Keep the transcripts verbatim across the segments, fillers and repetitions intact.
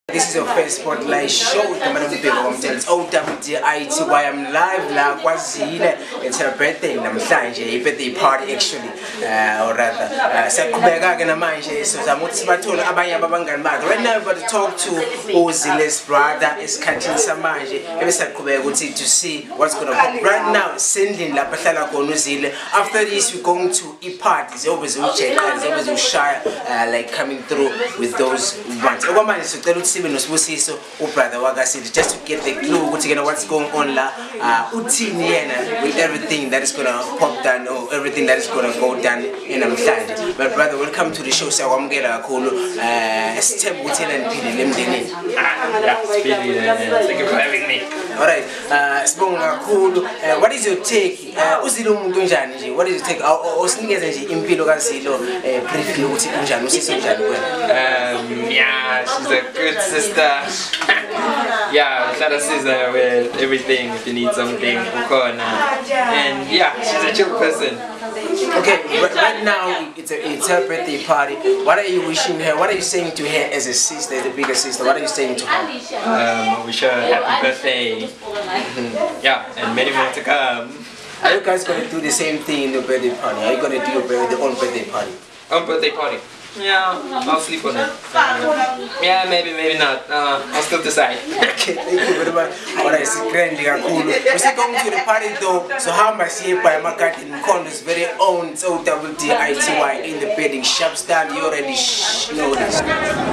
This is your first spotlight show with the Madam Bheki. It's O D I T Y. I'm live la Zille. It's her birthday. I'm a birthday party actually, uh, or rather. Sakubega gana manje. So I'm not smatula abaya babangan bag. Right now, I'm going to talk to Zille's brother. Is catching some manje. Maybe Sakubega would see to see what's going to happen. Right now, sending la patala kono Zille. After this, we're going to e parties. Always we check. Always we shy, like coming through with those ones. So, oh brother, just to get the clue what's going on la, uh, with everything that is gonna pop down or everything that is gonna go down in Amhlanje. But brother, welcome to the show. So I'm gonna call uh step within and Pili. Yeah, thank you for having me. Alright, uh cool. Uh, what is your take? Uh what is your take? Or impilo Zille briefly Um yeah, she's a good sister. Yeah, shout out Sister with everything if you need something. And yeah, she's a chill person. Okay, right now it's a it's her birthday party. What are you wishing her? What are you saying to her as a sister, as the bigger sister? What are you saying to her? Um, I wish her happy birthday. Yeah, and many more to come. Are you guys gonna do the same thing in the birthday party? Are you gonna do your birthday, own birthday party? Own birthday party? Yeah, I'll sleep on it. Uh, yeah, maybe, maybe not. Uh, I'll still decide. Okay, thank you very much. Alright, it's grand, cool. We're still going to the party though, so how am I here by EMkhondo's very own O D I T Y in the building. Shop stand, you already know this.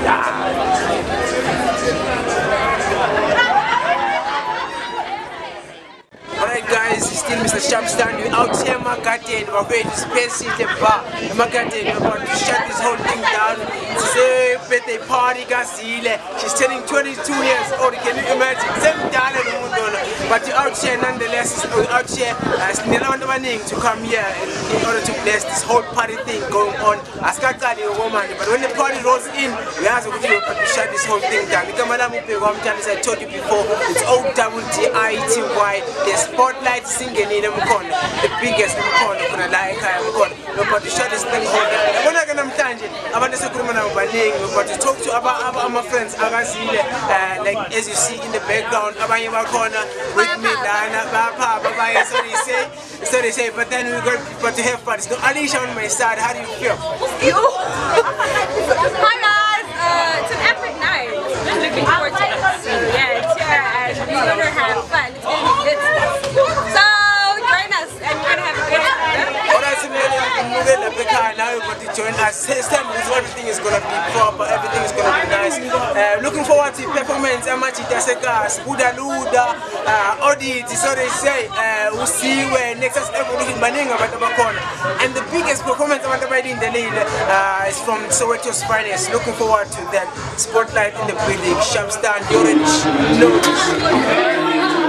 Alright guys, it's still Mister Sharpstand. We're out here in my garden. We're going to Sphesihle bar. In my garden, we're about to shut this whole thing down. It's a birthday party, Zille. She's turning twenty-two years old. Can you imagine? Same dollar, but you're out here nonetheless. We're out here to come here in order to bless this whole party thing going on. As a woman, but when the party rolls in, we have to shut this whole thing down. As I told you before, it's O D I T Y. Spotlight singing in eMkhondo, the biggest eMkhondo kuna la ekhaya eMkhondo. We're about to shut this thing down. Yabona ke namhlanje abantu sekhuluma nabo baningi. We're about to talk to our my friends Zille, uh, like as you see in the background, abanye bakhona with me lana bapha babaye, so they say, so they say, but then we're going about to have fun. So Alicia on my side, how do you feel? Hi guys, uh, it's an epic night. I'm looking forward to it. Yeah, it's here and we're gonna have fun. It's gonna be good. So join us and we're gonna have a good time. Alright, so now you're going to join us. This time everything is gonna be proper, everything is gonna be nice. Uh, looking forward to performance. Amachitaseka, Buda Luda, Oddity, so they say. We'll see where next is everything baninga batabakona. And the biggest performance I'm in the lead uh, is from Soweto's finest. Looking forward to that spotlight in the building. Shop stand, you already know this.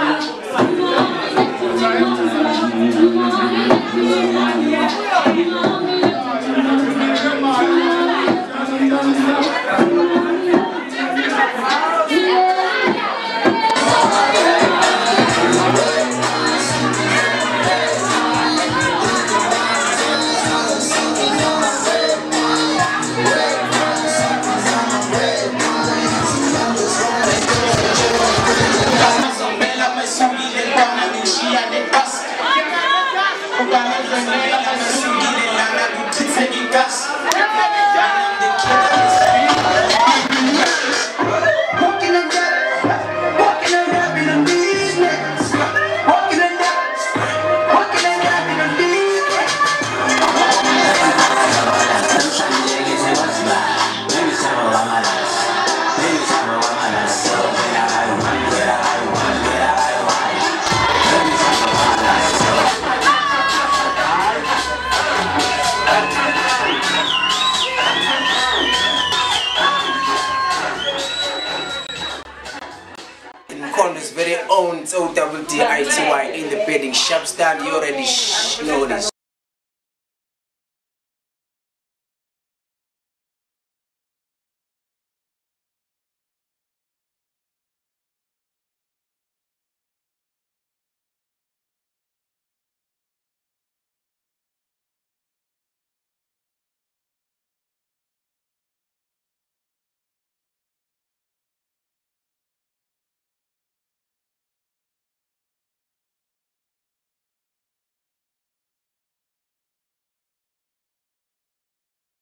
EMkkhondo's very own O D I T Y in the building. Shop stand, you already know this.